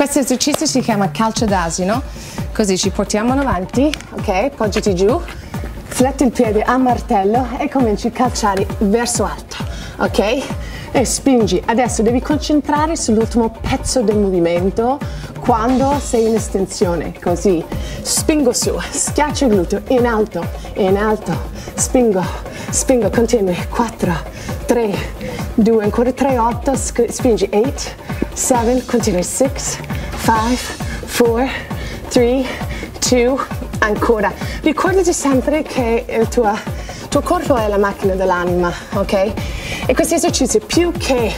Questo esercizio si chiama calcio d'asino, così ci portiamo avanti, ok? Poggiati giù, fletti il piede a martello e cominci a calciare verso alto, ok? E spingi. Adesso devi concentrare sull'ultimo pezzo del movimento quando sei in estensione, così. Spingo su, schiaccio il gluteo, in alto, spingo, spingo, continui, 4, 3, 2, ancora 3, 8, spingi, 8, 7, continui, 6, 5, 4, 3, 2, ancora. Ricordati sempre che il tuo corpo è la macchina dell'anima, ok? E questi esercizi più che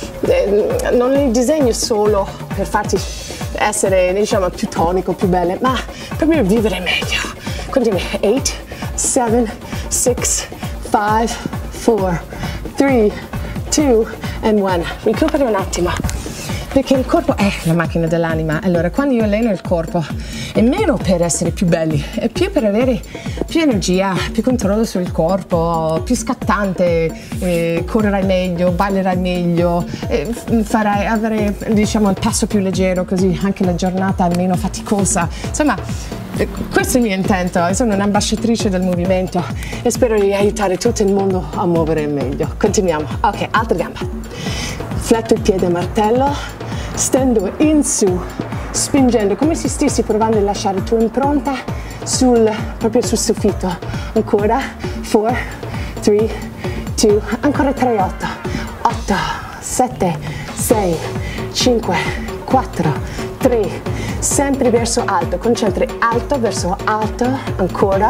non li disegno solo per farti essere, diciamo, più tonico, più belle, ma proprio vivere meglio. Continui, 8, 7, 6, 5, 4, 3, 2, and 1. Recupera un attimo, perché il corpo è la macchina dell'anima. Allora, quando io alleno il corpo, è meno per essere più belli, è più per avere più energia, più controllo sul corpo, più scattante, correrai meglio, ballerai meglio, avere, diciamo, il passo più leggero, così anche la giornata è meno faticosa. Insomma, questo è il mio intento. Sono un'ambasciatrice del movimento e spero di aiutare tutto il mondo a muovere meglio. Continuiamo. Ok, altra gamba. Fletto il piede a martello, stendo in su, spingendo come se stessi provando a lasciare tua impronta proprio sul soffitto. Ancora, 4, 3, 2, ancora 3, 8, 7, 6, 5, 4, 3, sempre verso alto, concentri alto verso alto, ancora,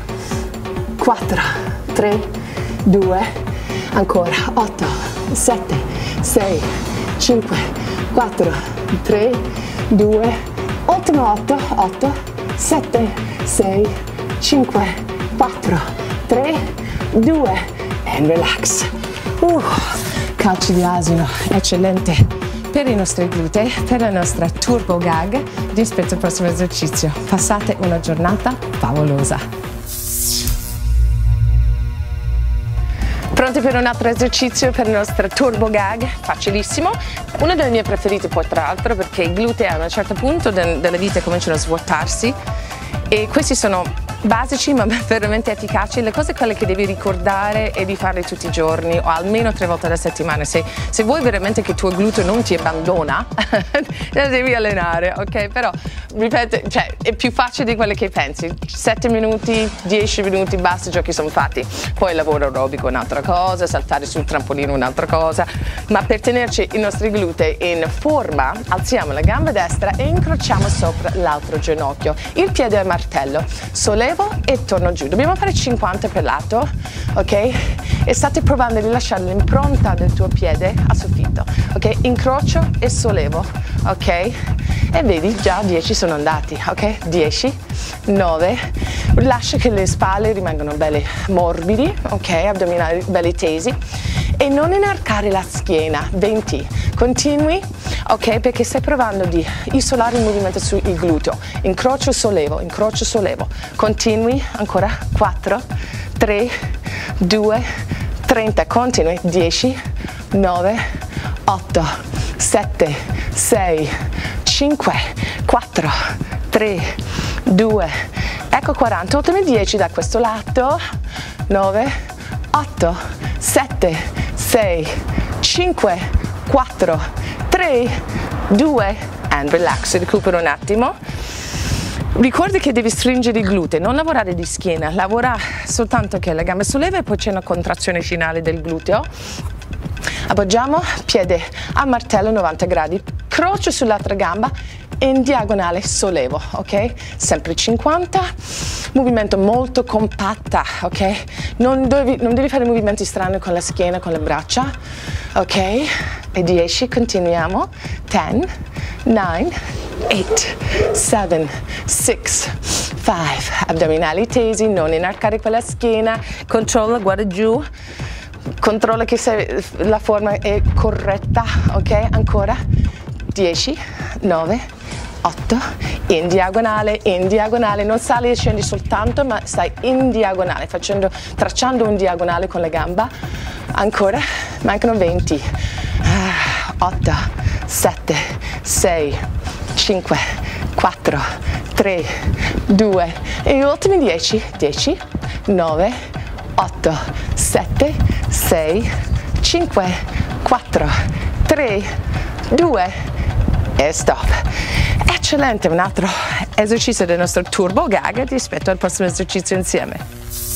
4, 3, 2, ancora, 8, 7, 6, 5, 4, 3, 2, ultimo 8, 7, 6, 5, 4, 3, 2, and relax. Calci di asino, eccellente per i nostri glutei, per la nostra turbo gag. Vi aspetto al prossimo esercizio. Passate una giornata favolosa. Pronti per un altro esercizio per il nostro turbo gag? Facilissimo. Uno dei miei preferiti poi, tra l'altro, perché i glutei a un certo punto della vita cominciano a svuotarsi e questi sono basici ma veramente efficaci. Le cose quelle che devi ricordare e di farle tutti i giorni o almeno 3 volte alla settimana. Se vuoi veramente che il tuo gluteo non ti abbandona, lo devi allenare, ok? Però, ripeto, cioè, è più facile di quello che pensi. 7 minuti, 10 minuti, basta, i giochi sono fatti. Poi il lavoro aerobico è un'altra cosa, saltare sul trampolino è un'altra cosa, ma per tenerci i nostri glutei in forma, alziamo la gamba destra e incrociamo sopra l'altro ginocchio. Il piede è martello, sollevo e torno giù. Dobbiamo fare 50 per lato, ok? E state provando a rilasciare l'impronta del tuo piede al soffitto, ok? Incrocio e sollevo, ok? E vedi, già 10 sono andati, ok? 10, 9, lascia che le spalle rimangano belle morbidi, ok? Addominali belli tesi e non inarcare la schiena. 20, continui, ok? Perché stai provando di isolare il movimento sul gluteo. Incrocio, sollevo, continui, ancora, 4, 3, 2, 30, continui, 10, 9, 8, 7, 6, 5, 4, 3, 2, ecco 40, ultimi 10 da questo lato, 9, 8, 7, 6, 5, 4, 3, 2, and relax, recupero un attimo. Ricordi che devi stringere i glutei, non lavorare di schiena, lavora soltanto che la gamba solleva e poi c'è una contrazione finale del gluteo. Appoggiamo, piede a martello 90 gradi, crocio sull'altra gamba e in diagonale sollevo, ok? Sempre 50, movimento molto compatta, ok? Non devi fare movimenti strani con la schiena, con le braccia, ok? E 10, continuiamo, 10, 9, 8, 7, 6, 5, addominali tesi, non inarcare quella schiena, controlla, guarda giù, controlla che la forma è corretta, ok? Ancora, 10, 9, 8, in diagonale, non sali e scendi soltanto, ma stai in diagonale, tracciando un diagonale con la gamba, ancora, mancano 20, 8, 7, 6, 5, 4, 3, 2 e ultimi 10, 10, 9, 8, 7, 6, 5, 4, 3, 2 e stop. Eccellente, un altro esercizio del nostro turbo gag rispetto al prossimo esercizio insieme.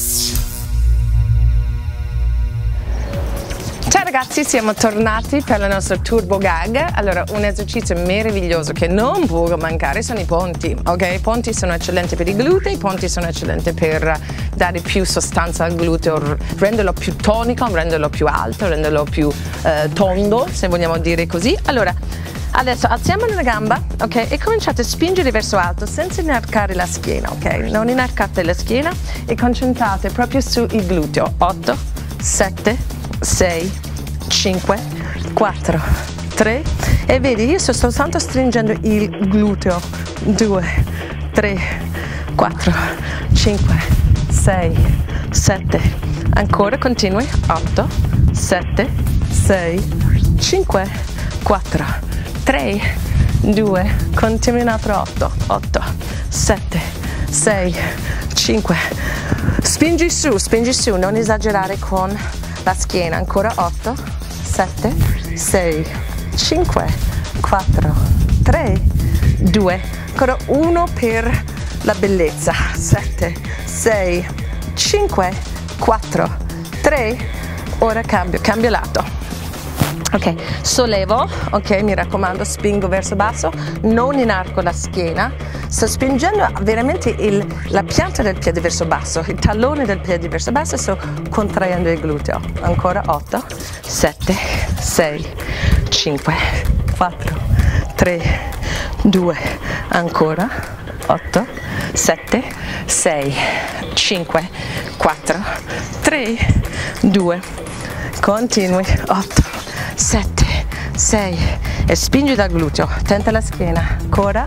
Ciao ragazzi, siamo tornati per la nostra turbo gag. Allora, un esercizio meraviglioso che non può mancare sono i ponti, ok? I ponti sono eccellenti per i glutei, i ponti sono eccellenti per dare più sostanza al gluteo, renderlo più tonico, renderlo più alto, renderlo più tondo, se vogliamo dire così. Allora, adesso alziamo una gamba, ok? E cominciate a spingere verso alto senza inarcare la schiena, ok? Non inarcate la schiena e concentrate proprio sul gluteo. 8, 7, 6, 5, 4, 3 e vedi, io sto soltanto stringendo il gluteo. 2, 3, 4, 5, 6, 7, ancora, continui. 8, 7, 6, 5, 4, 3, 2, continui un altro 8, 8, 7, 6, 5, spingi su, non esagerare con la schiena, ancora 8, 7, 6, 5, 4, 3, 2, ancora 1 per la bellezza, 7, 6, 5, 4, 3, ora cambio lato. Ok, sollevo, ok, mi raccomando, spingo verso basso, non inarco la schiena, sto spingendo veramente la pianta del piede verso basso, il tallone del piede verso basso, sto contraendo il gluteo. Ancora 8, 7, 6, 5, 4, 3, 2, ancora 8, 7, 6, 5, 4, 3, 2, continui, 8, 7, 6 e spingi dal gluteo, tenta la schiena, ancora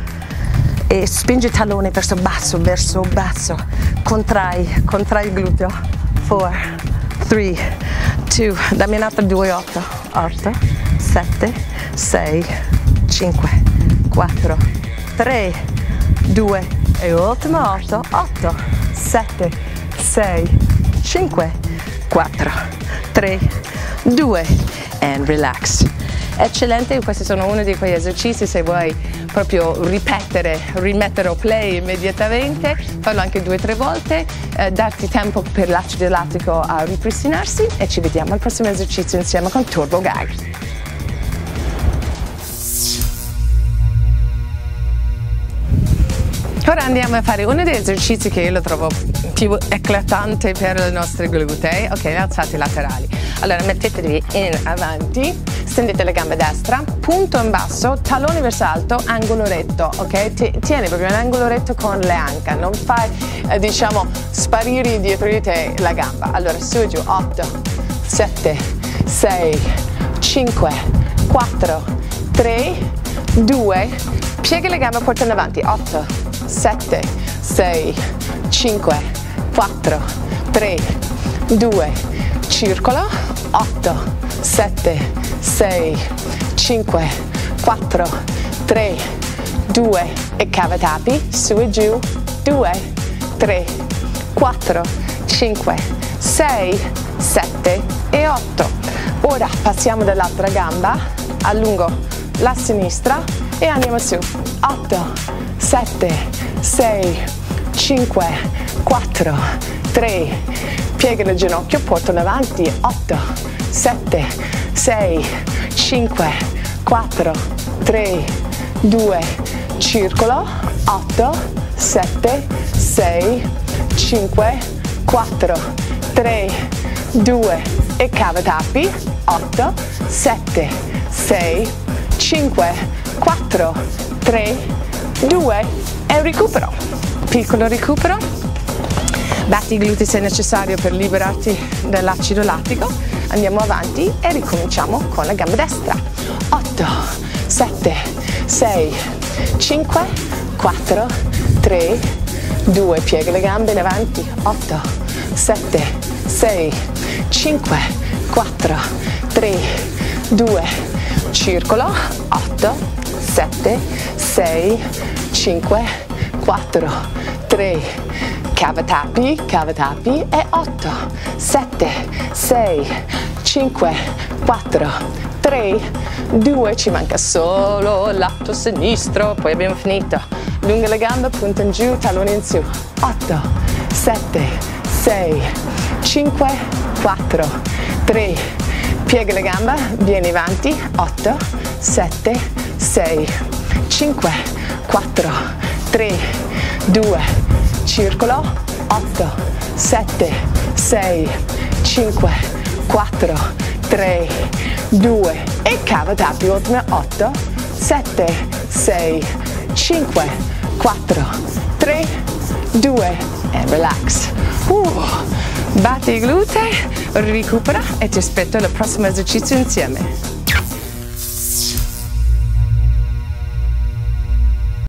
e spingi il tallone verso basso, contrai il gluteo, 4, 3, 2, dammi un'altra 2, 8, 8, 7, 6, 5, 4, 3, 2 e ultimo 8, 8, 7, 6, 5, 4, 3, 2 and relax. Eccellente, questi sono uno di quegli esercizi, se vuoi proprio rimettere play immediatamente, farlo anche 2 o 3 volte, darti tempo per l'acido lattico a ripristinarsi e ci vediamo al prossimo esercizio insieme con Turbo Gag. Ora andiamo a fare uno degli esercizi che io lo trovo più eclatante per le nostre glutei, ok, le alzate laterali. Allora mettetevi in avanti, stendete le gambe destra, punto in basso, tallone verso alto, angolo retto, ok? Tieni proprio un angolo retto con le anche, non fai, diciamo, sparire dietro di te la gamba. Allora su e giù, 8, 7, 6, 5, 4, 3, 2, piega le gambe, portando avanti, 8, 7, 6, 5, 4, 3, 2, circolo, 8, 7, 6, 5, 4, 3, 2 e cavatappi, su e giù, 2, 3, 4, 5, 6, 7 e 8. Ora passiamo dall'altra gamba, allungo la sinistra e andiamo su, 8, 7, 6, 5, 4, 3, piega il ginocchio, portalo avanti, 8, 7, 6, 5, 4, 3, 2, circolo, 8, 7, 6, 5, 4, 3, 2 e cavatappi, 8, 7, 6, 5, 4, 3, 2 e recupero. Piccolo recupero. Batti i glutei se necessario per liberarti dall'acido lattico. Andiamo avanti e ricominciamo con la gamba destra. 8, 7, 6, 5, 4, 3, 2, piega le gambe in avanti. 8, 7, 6, 5, 4, 3, 2, circolo. 8, 7, 6, 5, 4, 3, cavatappi e 8, 7, 6, 5, 4, 3, 2, ci manca solo il lato sinistro, poi abbiamo finito. Lunga le gambe, punta in giù, tallone in su. 8, 7, 6, 5, 4, 3, piega le gambe, vieni avanti. 8, 7, 6, 5, 4, 3, 2, circolo. 8, 7, 6, 5, 4, 3, 2 e cavatappi ultime. 8, 7, 6, 5, 4, 3, 2 e relax. Batti i glutei, recupera e ti aspetto al prossimo esercizio insieme.